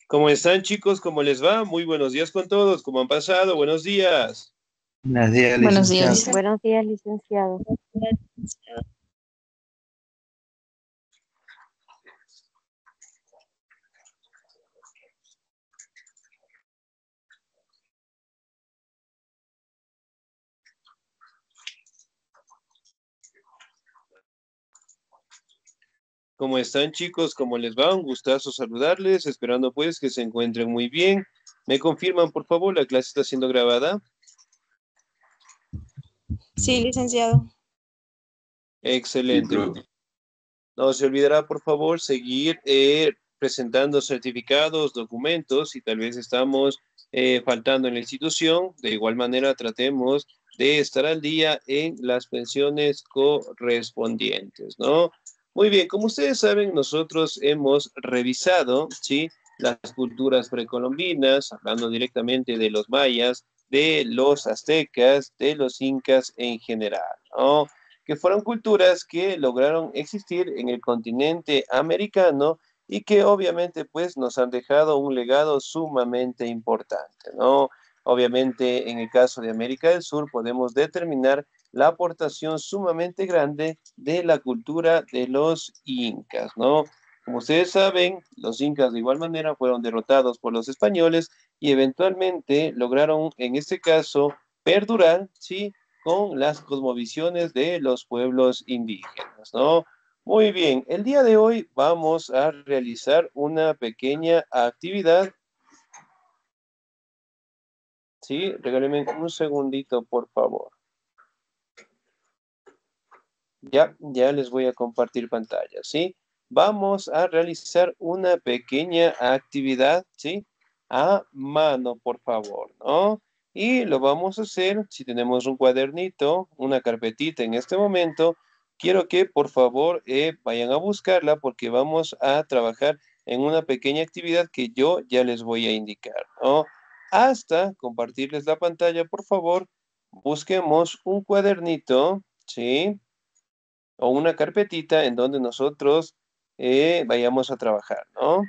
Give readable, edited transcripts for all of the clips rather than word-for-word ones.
¿Cómo están, chicos? ¿Cómo les va? Muy buenos días con todos. ¿Cómo han pasado? Buenos días. Buenos días, Buenos días, licenciado. licenciado. Buenos días, licenciado. ¿Cómo están, chicos? ¿Cómo les va? Un gustazo saludarles, esperando pues que se encuentren muy bien. ¿Me confirman, por favor, la clase está siendo grabada? Sí, licenciado. Sí, Excelente. profe. No se olvidará, por favor, seguir presentando certificados, documentos, y tal vez estamos faltando en la institución. De igual manera, tratemos de estar al día en las pensiones correspondientes, ¿no? Muy bien, como ustedes saben, nosotros hemos revisado, ¿sí? Las culturas precolombinas, hablando directamente de los mayas, de los aztecas, de los incas en general, ¿no? Que fueron culturas que lograron existir en el continente americano y que obviamente pues nos han dejado un legado sumamente importante, ¿no? Obviamente en el caso de América del Sur podemos determinar la aportación sumamente grande de la cultura de los incas, ¿no? Como ustedes saben, los incas de igual manera fueron derrotados por los españoles y eventualmente lograron, en este caso, perdurar, ¿sí? Con las cosmovisiones de los pueblos indígenas, ¿no? Muy bien, el día de hoy vamos a realizar una pequeña actividad, ¿sí? Regálenme un segundito, por favor. Ya les voy a compartir pantalla, ¿sí? Vamos a realizar una pequeña actividad, ¿sí? A mano, por favor, ¿no? Y lo vamos a hacer, si tenemos un cuadernito, una carpetita en este momento, quiero que por favor vayan a buscarla porque vamos a trabajar en una pequeña actividad que yo ya les voy a indicar, ¿no? Hasta compartirles la pantalla, por favor, busquemos un cuadernito, ¿sí? O una carpetita en donde nosotros vayamos a trabajar, ¿no?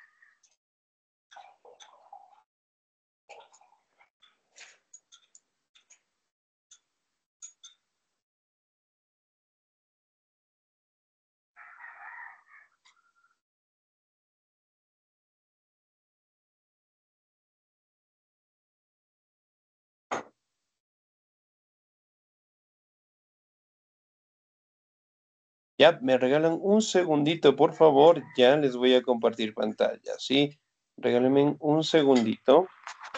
Ya, me regalan un segundito, por favor, ya les voy a compartir pantalla, ¿sí? Regálenme un segundito.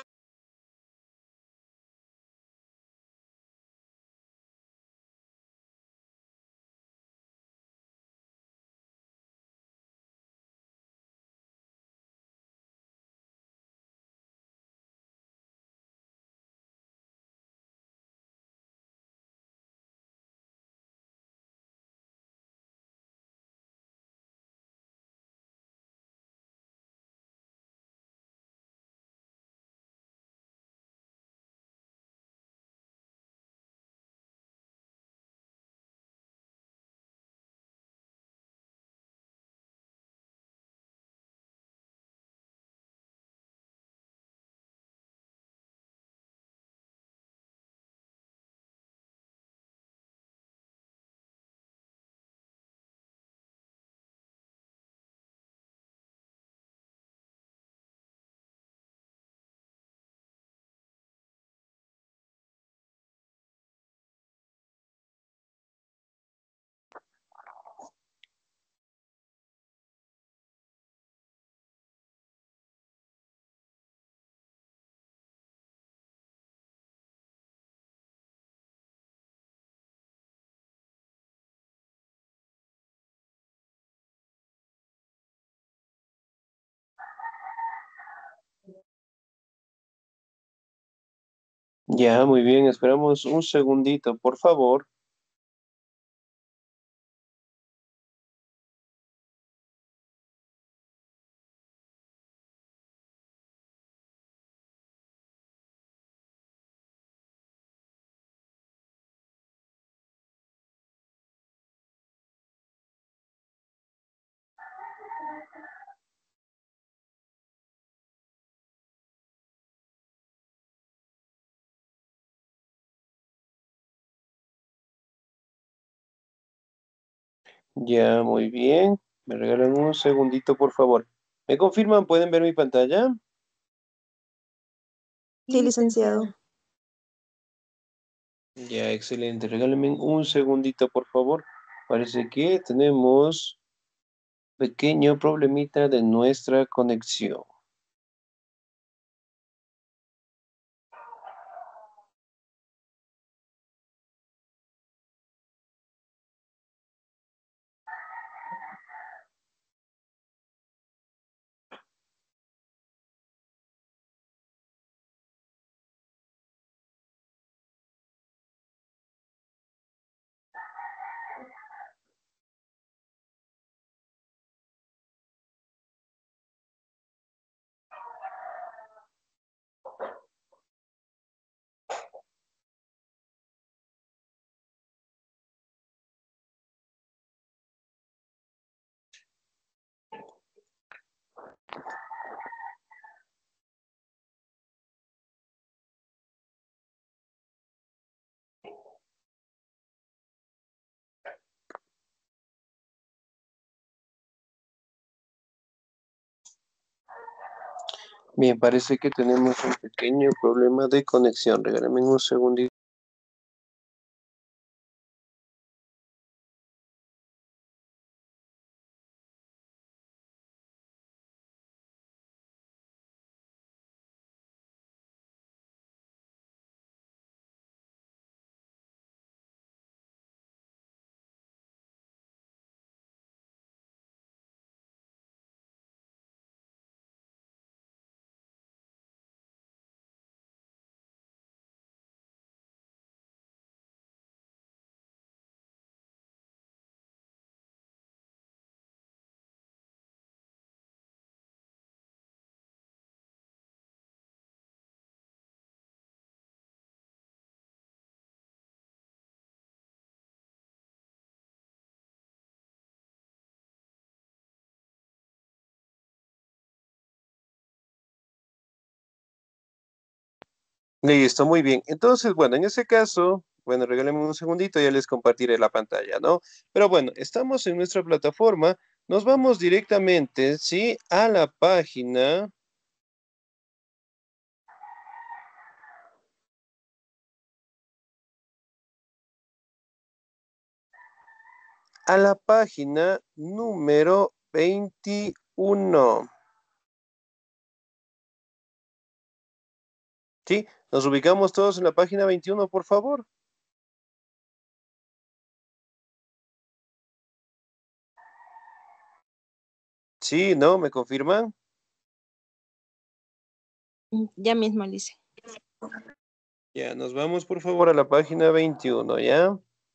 Ya, muy bien, esperamos un segundito, por favor. Ya, muy bien. Me regalan un segundito, por favor. ¿Me confirman? ¿Pueden ver mi pantalla? Sí, licenciado. Ya, excelente. Regálenme un segundito, por favor. Parece que tenemos pequeño problemita de nuestra conexión. Bien, parece que tenemos un pequeño problema de conexión. Regálenme un segundito. Listo, muy bien. Entonces, bueno, en ese caso, bueno, regálenme un segundito, ya les compartiré la pantalla, ¿no? Pero bueno, estamos en nuestra plataforma. Nos vamos directamente, ¿sí? A la página número 21. ¿Sí? Nos ubicamos todos en la página 21, por favor. Sí, ¿no? ¿Me confirman? Ya mismo, Lice. Ya, nos vamos, por favor, a la página 21, ¿ya?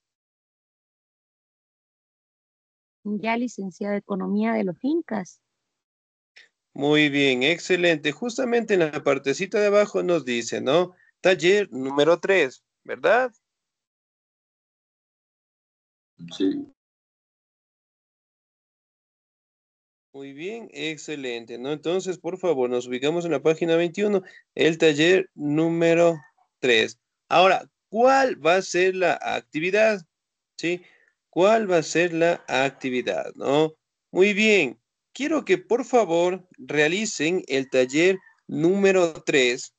Ya licenciada de Economía de los Incas. Muy bien, excelente. Justamente en la partecita de abajo nos dice, ¿no? Taller número 3, ¿verdad? Sí. Muy bien, excelente, ¿no? Entonces, por favor, nos ubicamos en la página 21, el taller número 3. Ahora, ¿cuál va a ser la actividad? ¿Sí? ¿Cuál va a ser la actividad, no? Muy bien, quiero que por favor realicen el taller número 3.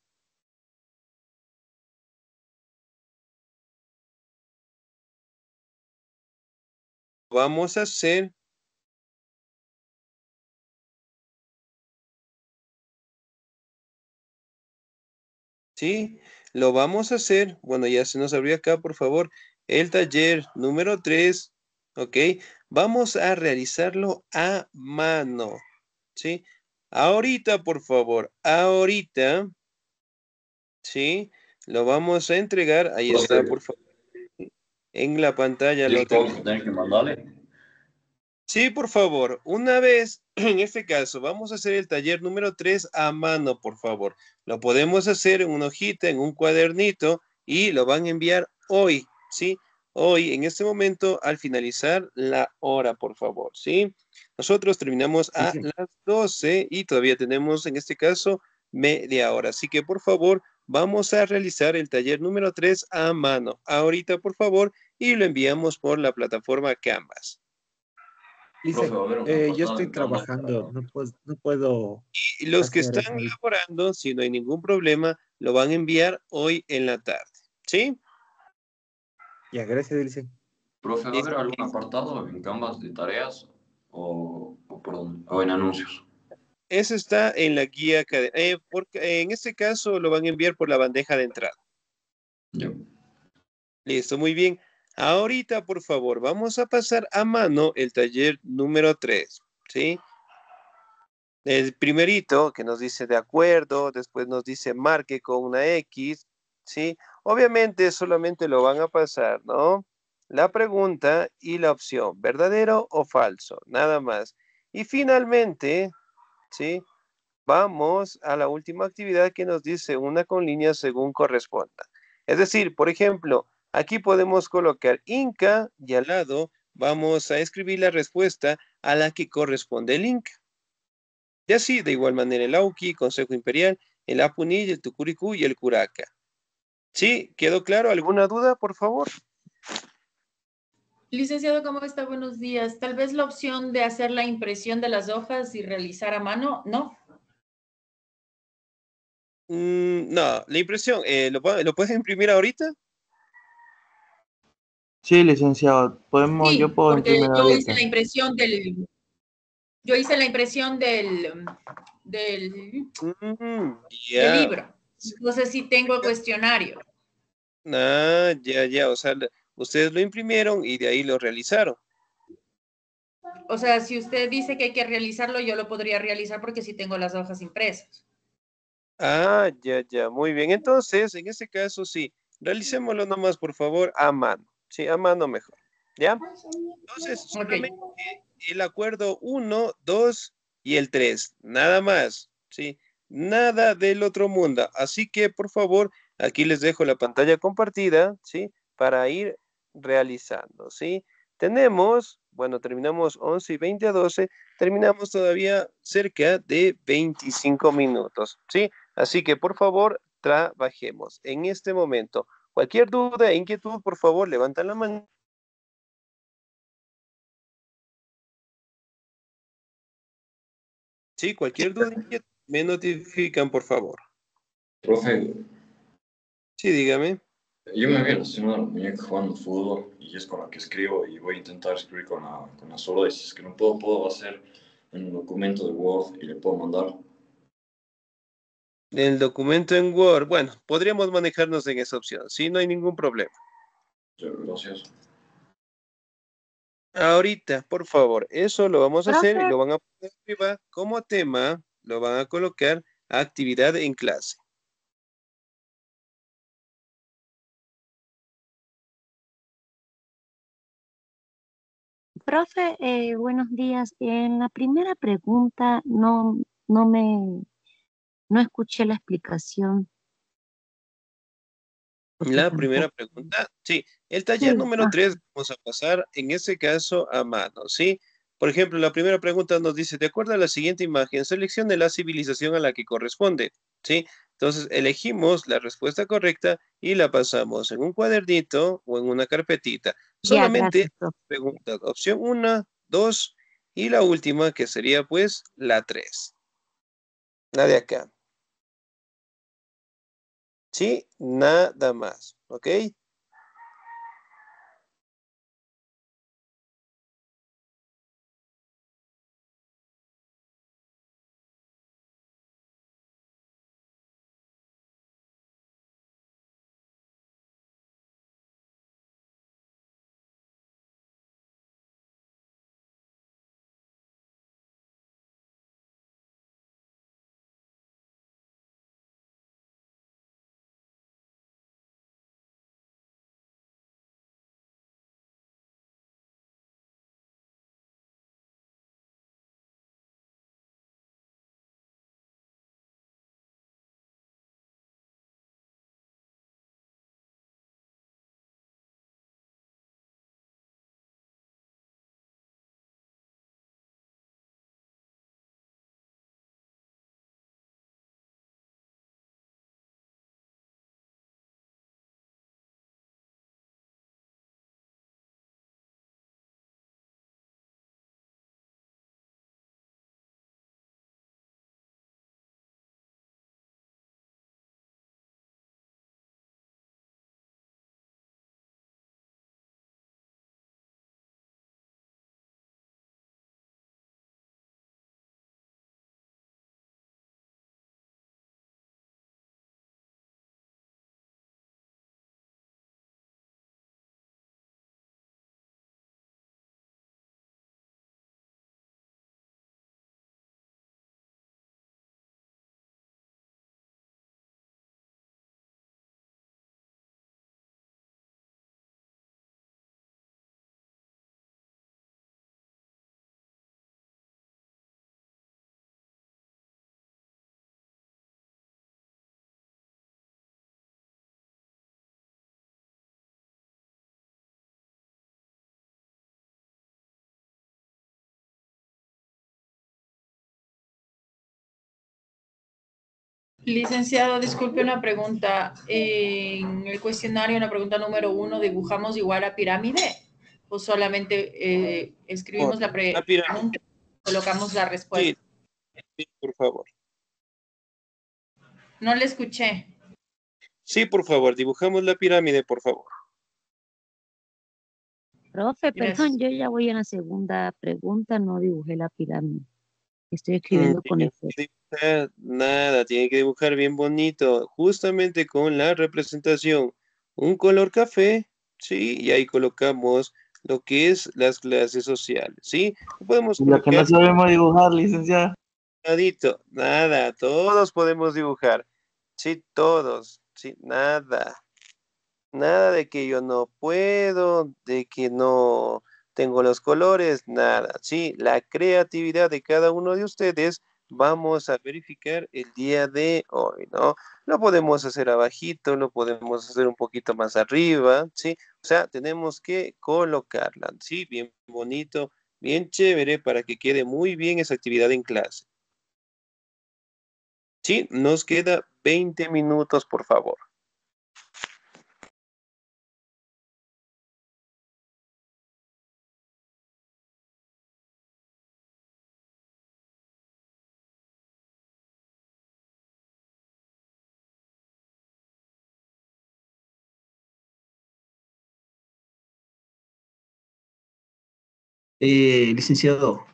Vamos a hacer, ¿sí? Lo vamos a hacer, bueno, ya se nos abrió acá, por favor, el taller número 3, ¿ok? Vamos a realizarlo a mano, ¿sí? Ahorita, por favor, ahorita, ¿sí? Lo vamos a entregar, ahí está, Profe, por favor, en la pantalla lo Discord tenemos. tenés que mandarle. Sí, por favor. Una vez, en este caso, vamos a hacer el taller número 3 a mano, por favor. Lo podemos hacer en una hojita, en un cuadernito, y lo van a enviar hoy, ¿sí? Hoy, en este momento, al finalizar la hora, por favor, ¿sí? Nosotros terminamos a las 12 y todavía tenemos, en este caso, media hora. Así que, por favor, vamos a realizar el taller número 3 a mano. Ahorita, por favor, y lo enviamos por la plataforma Canvas. Profe, Dice, va a haber una yo patada estoy en Canva trabajando, para... no puedo Y los que hacer están eso ahorita. elaborando, si no hay ningún problema, lo van a enviar hoy en la tarde. ¿Sí? Ya, gracias, dice. Profe, ¿va a haber Listo. algún apartado en Canvas de tareas o por dónde? O en anuncios? Eso está en la guía porque en este caso lo van a enviar por la bandeja de entrada. Ya. Listo, muy bien. Ahorita, por favor, vamos a pasar a mano el taller número 3, ¿sí? El primerito que nos dice de acuerdo, después nos dice marque con una X, ¿sí? Obviamente solamente lo van a pasar, ¿no? La pregunta y la opción, verdadero o falso, nada más. Y finalmente, ¿sí? Vamos a la última actividad que nos dice una con líneas según corresponda. Es decir, por ejemplo, aquí podemos colocar Inca y al lado vamos a escribir la respuesta a la que corresponde el Inca. Y así, de igual manera, el Auqui, Consejo Imperial, el Apunil, el Tucuricú y el Curaca. ¿Sí? ¿Quedó claro? ¿Alguna duda, por favor? Licenciado, ¿cómo está? Buenos días. Tal vez la opción de hacer la impresión de las hojas y realizar a mano, ¿no? No, la impresión, ¿lo puedes imprimir ahorita? Sí, licenciado, yo Sí, puedo porque imprimir yo hice ahorita. la impresión del del Ya. libro. Entonces sí tengo el cuestionario. Ah, ya, o sea, ustedes lo imprimieron y de ahí lo realizaron. O sea, si usted dice que hay que realizarlo, yo lo podría realizar porque sí tengo las hojas impresas. Ah, ya, muy bien. Entonces, en ese caso, sí, realicémoslo nomás, por favor, a mano. Sí, a mano mejor. ¿Ya? Entonces, Ok. solamente el acuerdo uno, 2 y el 3, nada más, ¿sí? Nada del otro mundo. Así que, por favor, aquí les dejo la pantalla compartida, ¿sí? Para ir realizando, ¿sí? Tenemos, bueno, terminamos 11 y 20 a 12, terminamos todavía cerca de 25 minutos, ¿sí? Así que, por favor, trabajemos en este momento. Cualquier duda e inquietud, por favor, levantan la mano. Sí, cualquier duda, inquietud, me notifican, por favor. Profe, Sí, dígame. yo me había lesionado la muñeca jugando fútbol y es con la que escribo y voy a intentar escribir con la sola y si es que no puedo hacer en un documento de Word y le puedo mandar. El documento en Word, bueno, podríamos manejarnos en esa opción, sí, no hay ningún problema. Ya, gracias. Ahorita, por favor, eso lo vamos a hacer y Profe, lo van a poner arriba como tema, lo van a colocar actividad en clase. profe, buenos días. En la primera pregunta no me, no escuché la explicación porque La primera tampoco. pregunta, sí, el taller Sí, número 3 vamos a pasar en ese caso a mano, ¿sí? Por ejemplo, la primera pregunta nos dice, de acuerdo a la siguiente imagen, seleccione la civilización a la que corresponde, ¿sí? Entonces, elegimos la respuesta correcta y la pasamos en un cuadernito o en una carpetita. ya, Solamente gracias, profe. preguntas, opción 1, 2 y la última que sería pues la 3, la de acá, ¿sí? Nada más, ¿ok? Licenciado, disculpe una pregunta. En el cuestionario, en la pregunta número 1, ¿dibujamos igual a pirámide? ¿O solamente escribimos la La pirámide. pregunta y colocamos la Sí, respuesta? sí, por favor. No le escuché. Sí, por favor, dibujamos la pirámide, por favor. Profe, Gracias. perdón, yo ya voy a la segunda pregunta, no dibujé la pirámide. Estoy Mm, escribiendo con tiene efecto. que dibujar nada, tiene que dibujar bien bonito, justamente con la representación. Un color café, ¿sí? Y ahí colocamos lo que es las clases sociales, ¿sí? Podemos Lo que no colocar sabemos dibujar, licenciado. nadito, nada, todos podemos dibujar, sí, todos, sí, nada. Nada de que yo no puedo, de que no tengo los colores, nada. Sí, la creatividad de cada uno de ustedes vamos a verificar el día de hoy, ¿no? Lo podemos hacer abajito, lo podemos hacer un poquito más arriba, ¿sí? O sea, tenemos que colocarla, ¿sí? Bien bonito, bien chévere para que quede muy bien esa actividad en clase. Sí, nos queda 20 minutos, por favor. Licenciado,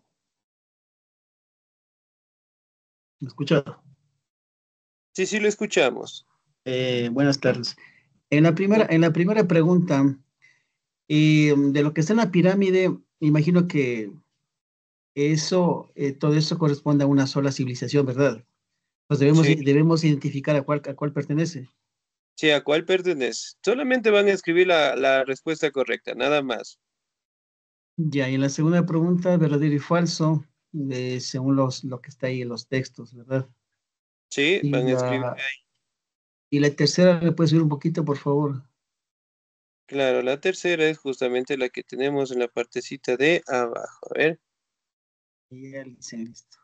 ¿me escucha? Sí, sí, lo escuchamos. Buenas tardes. En la primera pregunta, de lo que está en la pirámide, me imagino que todo eso corresponde a una sola civilización, ¿verdad? Pues debemos, Sí. debemos identificar a cuál pertenece. Sí, ¿a cuál pertenece? Solamente van a escribir la respuesta correcta, nada más. Ya, y en la segunda pregunta, verdadero y falso, según lo que está ahí en los textos, ¿verdad? Sí, Y van a escribir. la tercera, ¿me puedes subir un poquito, por favor? Claro, la tercera es justamente la que tenemos en la partecita de abajo. A ver, Y ya, listo.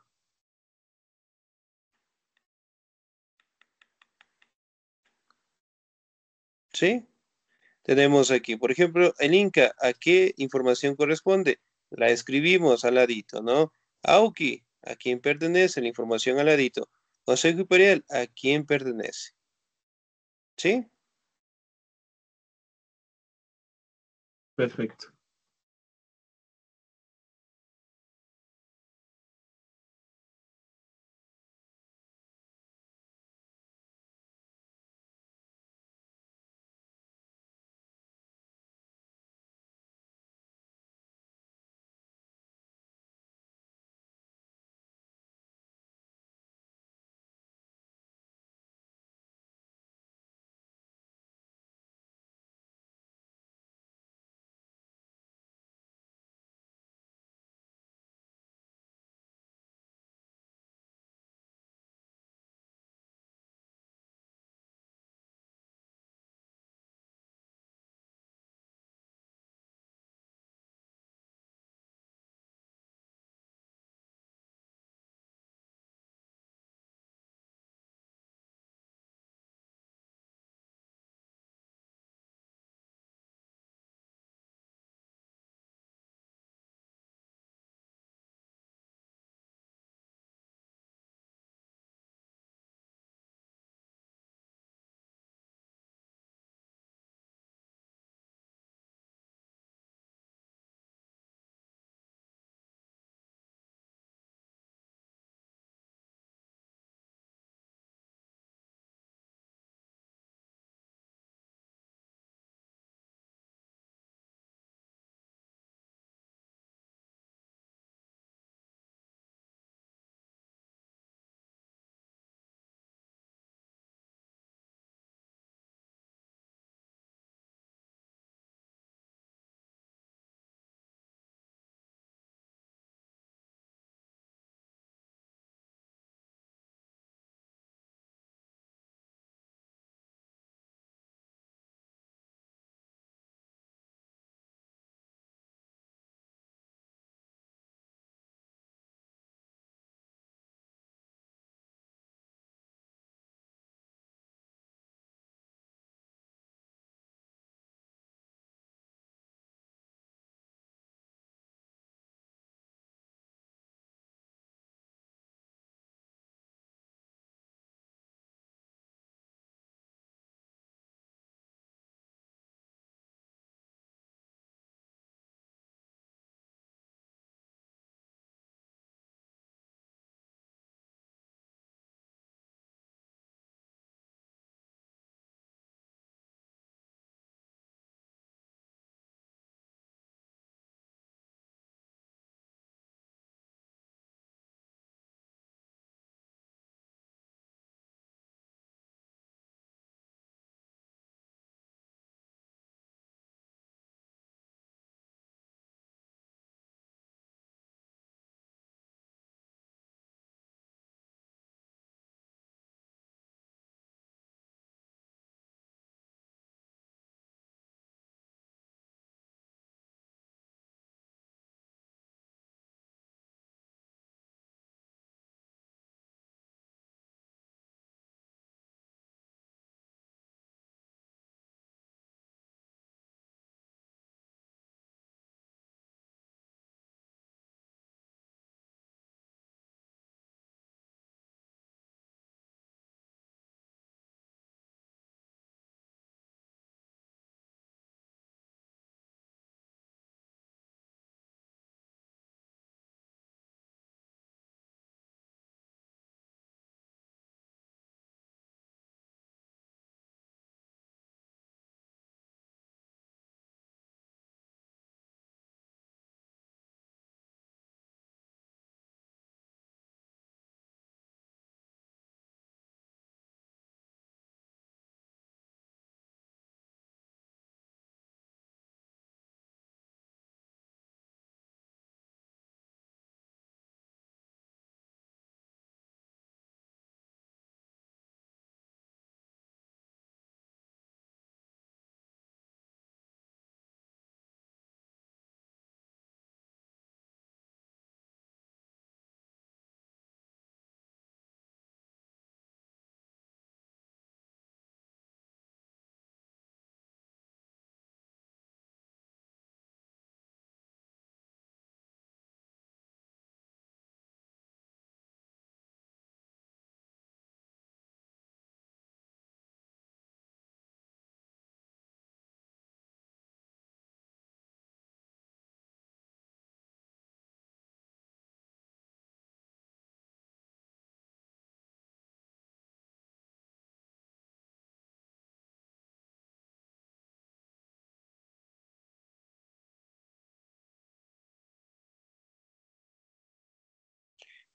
¿sí? Tenemos aquí, por ejemplo, el Inca, ¿a qué información corresponde? La escribimos al ladito, ¿no? Auki, ¿a quién pertenece? La información al ladito. Consejo Imperial, ¿a quién pertenece? ¿Sí? Perfecto.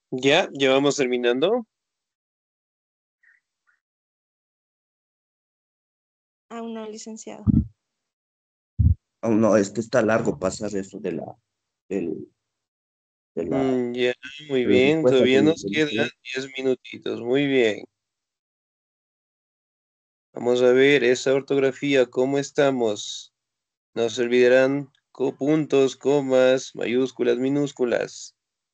Ya vamos terminando. Aún no, licenciado. Oh, no, es que está largo pasar eso del- de la, Ya, muy de la bien. respuesta Todavía nos del quedan estudiante. 10 minutitos. Muy bien. Vamos a ver esa ortografía, ¿cómo estamos? No se olvidarán puntos, comas, mayúsculas, minúsculas.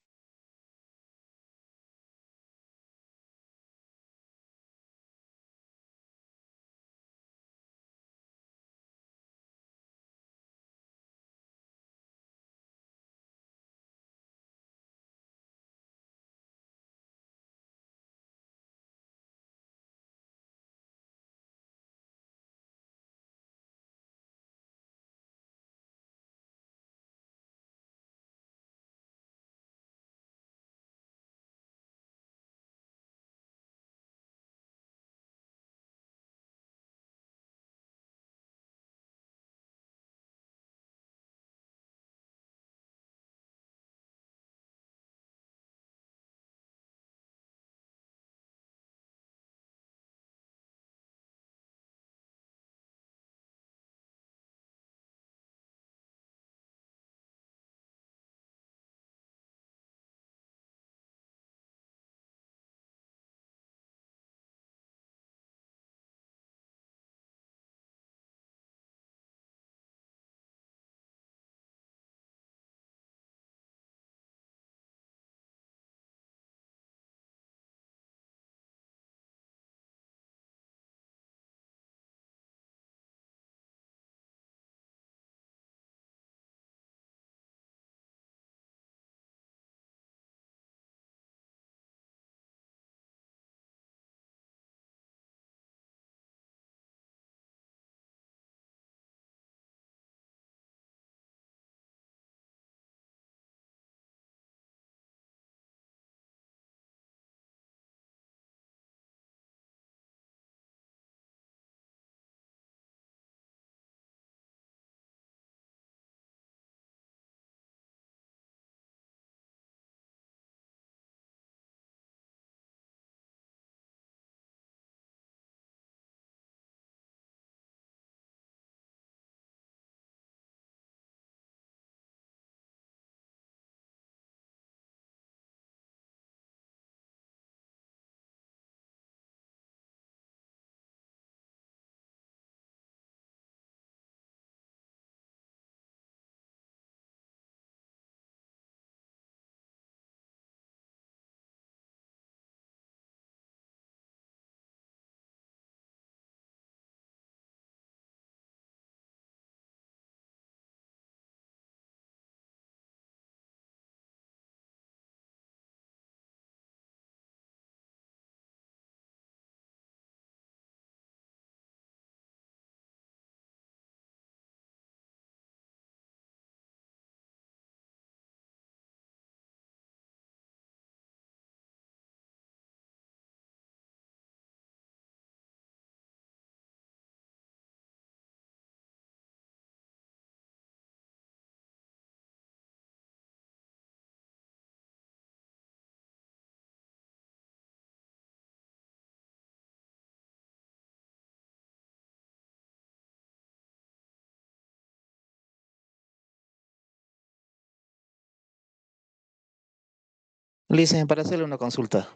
Licen, para hacerle una consulta.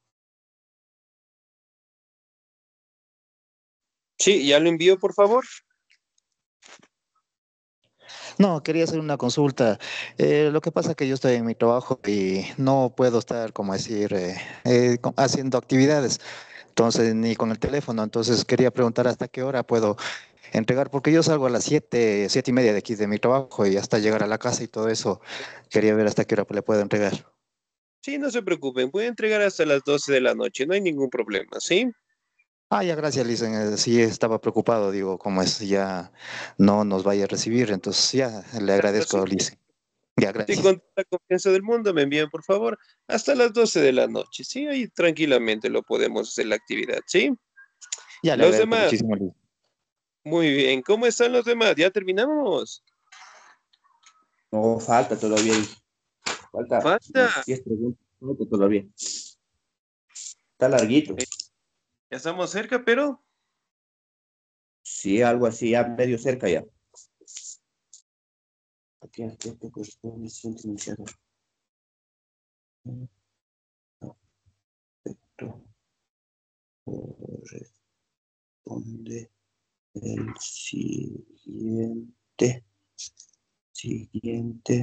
Sí, ya lo envío, por favor. No, quería hacer una consulta. Lo que pasa es que yo estoy en mi trabajo y no puedo estar, como decir, haciendo actividades, entonces ni con el teléfono. Entonces quería preguntar hasta qué hora puedo entregar, porque yo salgo a las 7:30 de aquí de mi trabajo y hasta llegar a la casa y todo eso. Quería ver hasta qué hora le puedo entregar. Sí, no se preocupen, voy a entregar hasta las 12 de la noche, no hay ningún problema, ¿sí? Ah, ya, gracias, Licen. Sí, estaba preocupado, digo, como es, ya no nos vaya a recibir, entonces ya le Claro, sí. agradezco, Licen. Ya, Sí, gracias. con toda la confianza del mundo me envían, por favor, hasta las 12 de la noche, ¿sí? Ahí tranquilamente lo podemos hacer la actividad, ¿sí? Ya le Los agradezco demás, muchísimo, Licen. muy bien, ¿cómo están los demás? ¿Ya terminamos? No, falta todavía, falta Falta. unas 10 preguntas. No, que todavía. Está larguito. Ya estamos cerca, pero Sí, algo así, ya medio cerca ya. Aquí te corresponde el siguiente iniciador. Perfecto. Corresponde el siguiente.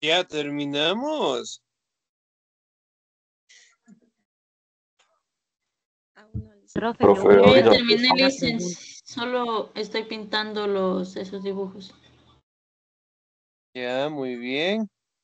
Ya terminamos. Profe, Profe, le voy a ahorita. hacer Terminé, una licen. pregunta. Solo estoy pintando esos dibujos. Ya, muy bien.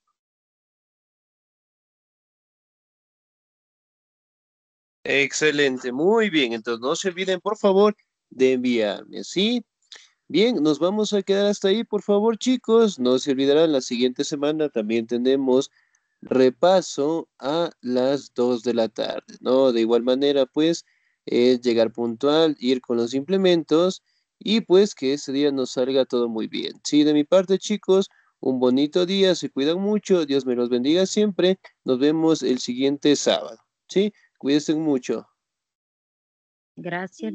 Excelente, muy bien. Entonces no se olviden, por favor, de enviarme, ¿sí? Bien, nos vamos a quedar hasta ahí, por favor, chicos. No se olvidarán, la siguiente semana también tenemos repaso a las 2 de la tarde, ¿no? De igual manera, pues, es llegar puntual, ir con los implementos y pues que ese día nos salga todo muy bien. Sí, de mi parte, chicos, un bonito día, se cuidan mucho, Dios me los bendiga siempre. Nos vemos el siguiente sábado, ¿sí? Cuídense mucho. Gracias.